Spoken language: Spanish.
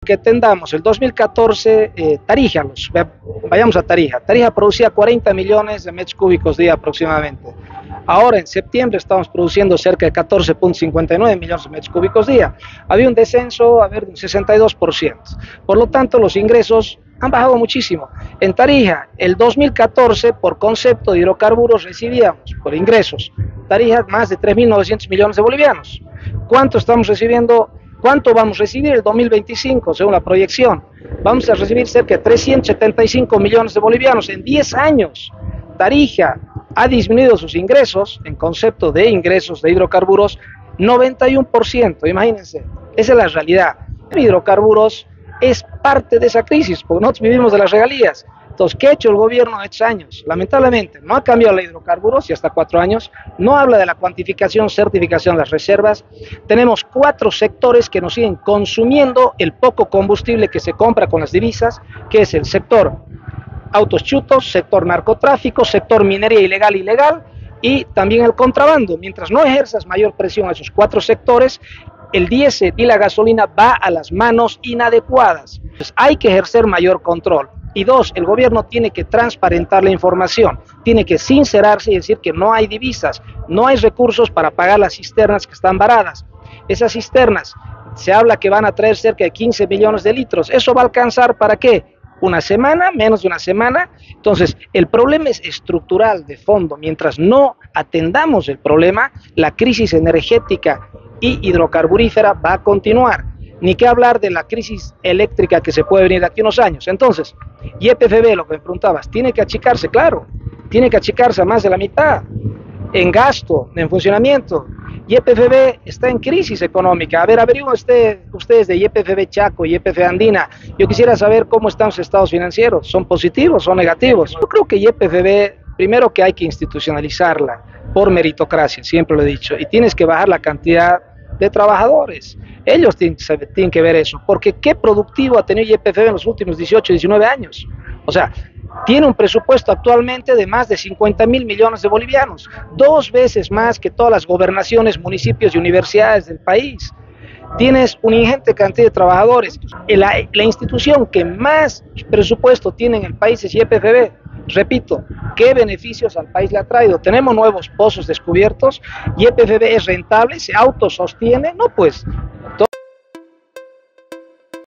Que tendamos el 2014, Tarija, vayamos a Tarija. Tarija producía 40 millones de metros cúbicos día aproximadamente. Ahora en septiembre estamos produciendo cerca de 14.59 millones de metros cúbicos día. Había un descenso, de un 62%. Por lo tanto, los ingresos han bajado muchísimo. En Tarija, el 2014, por concepto de hidrocarburos, recibíamos por ingresos, Tarija, más de 3.900 millones de bolivianos. ¿Cuánto estamos recibiendo? ¿Cuánto vamos a recibir el 2025, según la proyección? Vamos a recibir cerca de 375 millones de bolivianos en 10 años. Tarija ha disminuido sus ingresos, en concepto de ingresos de hidrocarburos, 91%, imagínense, esa es la realidad. Hidrocarburos es parte de esa crisis, porque nosotros vivimos de las regalías. Entonces, ¿qué ha hecho el gobierno en estos años? Lamentablemente, no ha cambiado la hidrocarburos y hasta 4 años, no habla de la cuantificación, certificación de las reservas. Tenemos 4 sectores que nos siguen consumiendo el poco combustible que se compra con las divisas, que es el sector autos chutos, sector narcotráfico, sector minería ilegal y también el contrabando. Mientras no ejerzas mayor presión a esos 4 sectores, el diésel y la gasolina va a las manos inadecuadas. Entonces, hay que ejercer mayor control. Y 2, el gobierno tiene que transparentar la información, tiene que sincerarse y decir que no hay divisas, no hay recursos para pagar las cisternas que están varadas. Esas cisternas, se habla que van a traer cerca de 15 millones de litros. ¿Eso va a alcanzar para qué? ¿Una semana? ¿Menos de una semana? Entonces, el problema es estructural, de fondo. Mientras no atendamos el problema, la crisis energética y hidrocarburífera va a continuar. Ni que hablar de la crisis eléctrica que se puede venir de aquí a unos años. Entonces, YPFB, lo que me preguntabas, tiene que achicarse, claro, tiene que achicarse a más de la mitad en gasto, en funcionamiento. YPFB está en crisis económica. A ver, averigüen ustedes de YPFB Chaco, YPFB Andina. Yo quisiera saber cómo están sus estados financieros. ¿Son positivos o negativos? Yo creo que YPFB, primero que hay que institucionalizarla por meritocracia, siempre lo he dicho, y tienes que bajar la cantidad de trabajadores. Ellos tienen que ver eso, porque qué productivo ha tenido YPFB en los últimos 18, 19 años. O sea, tiene un presupuesto actualmente de más de 50.000 millones de bolivianos, 2 veces más que todas las gobernaciones, municipios y universidades del país. Tienes una ingente cantidad de trabajadores. La institución que más presupuesto tiene en el país es YPFB. Repito, ¿qué beneficios al país le ha traído? Tenemos nuevos pozos descubiertos, YPFB es rentable, se autosostiene, no pues,